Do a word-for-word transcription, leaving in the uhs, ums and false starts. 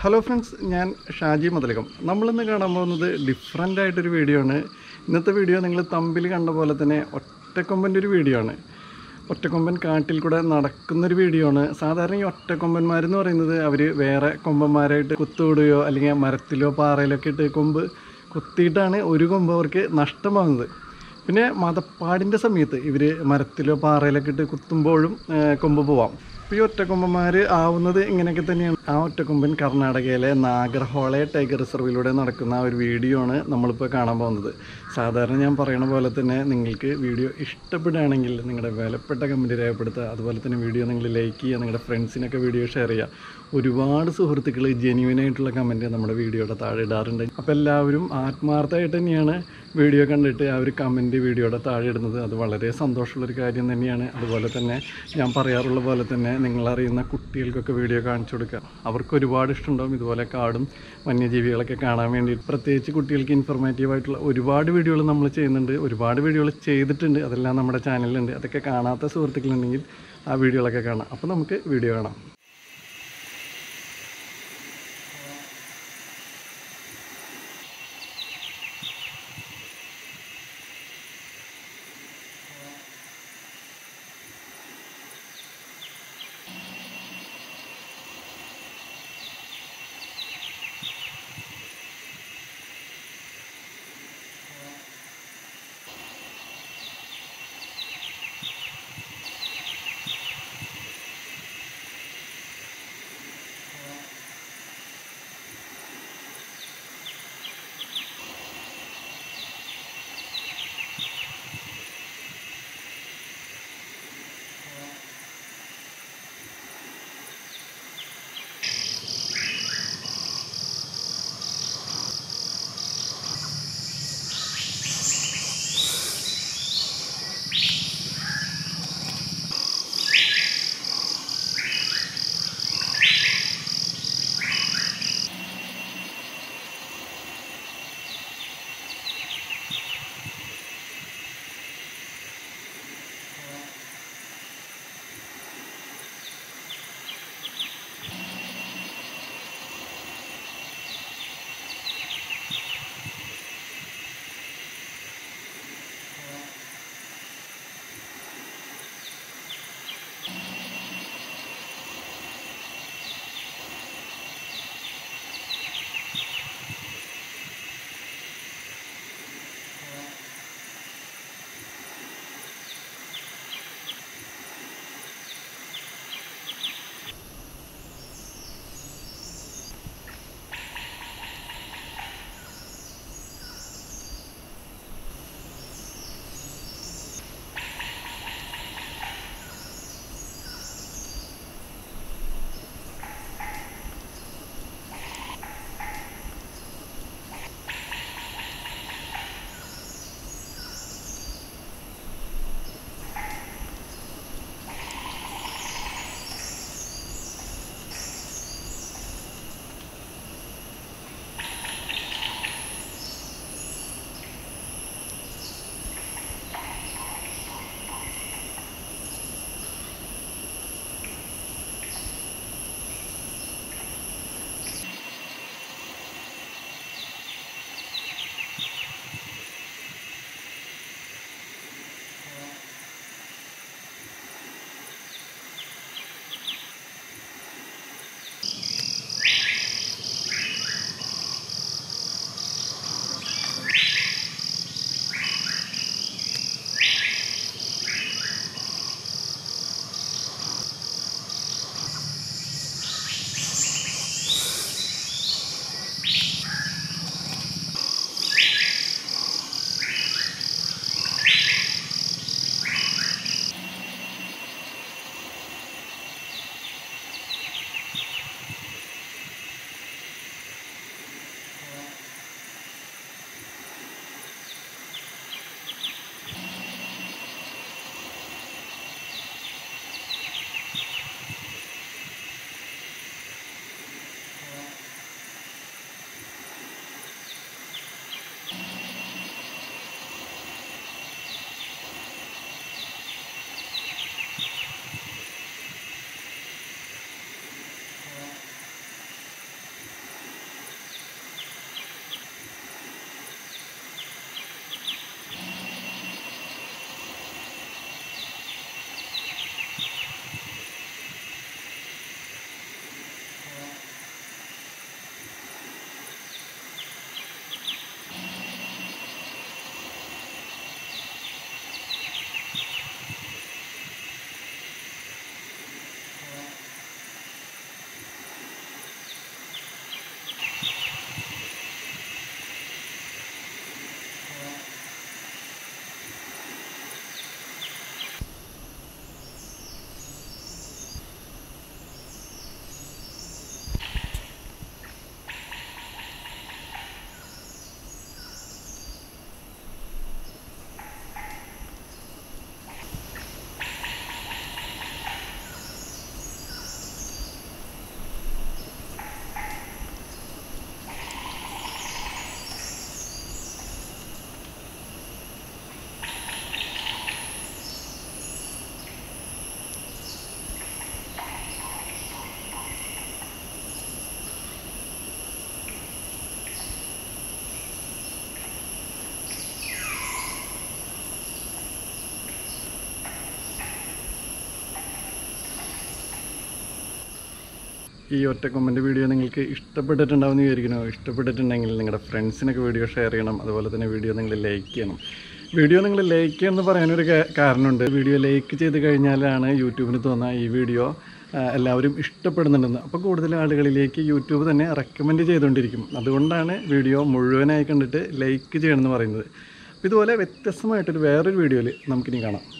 Hello friends, ഞാൻ ഷാജി മതലകം. നമ്മളിന്ന് കാണാൻ പോകുന്നത് ഡിഫറെൻ്റ് ആയിട്ടൊരു വീഡിയോ ആണ്. ഇന്നത്തെ വീഡിയോ നിങ്ങൾ തമ്പിൽ കണ്ട പോലെ തന്നെ ഒറ്റക്കൊമ്പൻ്റെ ഒരു വീഡിയോ ആണ്. ഒറ്റക്കൊമ്പൻ കാട്ടിൽ കൂടെ നടക്കുന്നൊരു വീഡിയോ ആണ്. സാധാരണ ഈ ഒറ്റക്കൊമ്പന്മാരെന്ന് പറയുന്നത് അവർ വേറെ കൊമ്പന്മാരായിട്ട് കുത്തുവിടുകയോ അല്ലെങ്കിൽ മരത്തിലോ പാറയിലൊക്കെ ഇട്ട് കൊമ്പ് കുത്തിയിട്ടാണ് ഒരു കൊമ്പ് അവർക്ക് നഷ്ടമാകുന്നത്. പിന്നെ മതപ്പാടിൻ്റെ സമയത്ത് ഇവർ മരത്തിലോ പാറയിലൊക്കെ ഇട്ട് കുത്തുമ്പോഴും കൊമ്പ് പോവാം. ഇപ്പോൾ ഈ ഒറ്റക്കൊമ്പന്മാർ ആവുന്നത് ഇങ്ങനെയൊക്കെ തന്നെയാണ്. ആ ഒറ്റക്കൊമ്പൻ കർണാടകയിലെ നാഗർഹോളെ ടൈഗർ റിസർവിലൂടെ നടക്കുന്ന ആ ഒരു വീഡിയോ ആണ് നമ്മളിപ്പോൾ കാണാൻ പോകുന്നത്. സാധാരണ ഞാൻ പറയണ പോലെ തന്നെ നിങ്ങൾക്ക് വീഡിയോ ഇഷ്ടപ്പെടുകയാണെങ്കിൽ നിങ്ങളുടെ വിലപ്പെട്ട കമൻറ്റ് രേഖപ്പെടുത്തുക. അതുപോലെ തന്നെ വീഡിയോ നിങ്ങൾ ലൈക്ക് ചെയ്യുക, നിങ്ങളുടെ ഫ്രണ്ട്സിനൊക്കെ വീഡിയോ ഷെയർ ചെയ്യുക. ഒരുപാട് സുഹൃത്തുക്കൾ ജെന്യുവനായിട്ടുള്ള കമൻറ്റ് നമ്മുടെ വീഡിയോയുടെ താഴെ ഇടാറുണ്ട്. അപ്പോൾ എല്ലാവരും ആത്മാർത്ഥമായിട്ട് തന്നെയാണ് വീഡിയോ കണ്ടിട്ട് ആ ഒരു കമൻറ്റ് വീഡിയോയുടെ താഴെ ഇടുന്നത്. അത് വളരെ സന്തോഷമുള്ളൊരു കാര്യം തന്നെയാണ്. അതുപോലെ തന്നെ ഞാൻ പറയാറുള്ള പോലെ തന്നെ നിങ്ങളറിയുന്ന കുട്ടികൾക്കൊക്കെ വീഡിയോ കാണിച്ചു കൊടുക്കുക. അവർക്ക് ഒരുപാട് ഇഷ്ടമുണ്ടാകും ഇതുപോലെ കാടും വന്യജീവികളൊക്കെ കാണാൻ വേണ്ടി. പ്രത്യേകിച്ച് കുട്ടികൾക്ക് ഇൻഫോർമേറ്റീവായിട്ടുള്ള ഒരുപാട് വീഡിയോകൾ നമ്മൾ ചെയ്യുന്നുണ്ട്, ഒരുപാട് വീഡിയോകൾ ചെയ്തിട്ടുണ്ട്. അതെല്ലാം നമ്മുടെ ചാനലിലുണ്ട്. അതൊക്കെ കാണാത്ത സുഹൃത്തുക്കളുണ്ടെങ്കിൽ ആ വീഡിയോകളൊക്കെ കാണാം. അപ്പോൾ നമുക്ക് വീഡിയോ കാണാം. ഈ ഒറ്റക്കൊമ്പൻ്റെ വീഡിയോ നിങ്ങൾക്ക് ഇഷ്ടപ്പെട്ടിട്ടുണ്ടാവുമെന്ന് വിചാരിക്കുന്നു. ഇഷ്ടപ്പെട്ടിട്ടുണ്ടെങ്കിൽ നിങ്ങളുടെ ഫ്രണ്ട്സിനൊക്കെ വീഡിയോ ഷെയർ ചെയ്യണം. അതുപോലെ തന്നെ വീഡിയോ നിങ്ങൾ ലൈക്ക് ചെയ്യണം. വീഡിയോ നിങ്ങൾ ലൈക്ക് ചെയ്യണമെന്ന് പറയാനൊരു കാരണമുണ്ട്. വീഡിയോ ലൈക്ക് ചെയ്ത് കഴിഞ്ഞാലാണ് യൂട്യൂബിന് തോന്നുക ഈ വീഡിയോ എല്ലാവരും ഇഷ്ടപ്പെടുന്നുണ്ടെന്ന്. അപ്പോൾ കൂടുതൽ ആളുകളിലേക്ക് യൂട്യൂബ് തന്നെ റെക്കമെൻഡ് ചെയ്തുകൊണ്ടിരിക്കും. അതുകൊണ്ടാണ് വീഡിയോ മുഴുവനായി കണ്ടിട്ട് ലൈക്ക് ചെയ്യണമെന്ന് പറയുന്നത്. അപ്പോൾ ഇതുപോലെ വ്യത്യസ്തമായിട്ടൊരു വേറൊരു വീഡിയോയിൽ നമുക്കിനി കാണാം.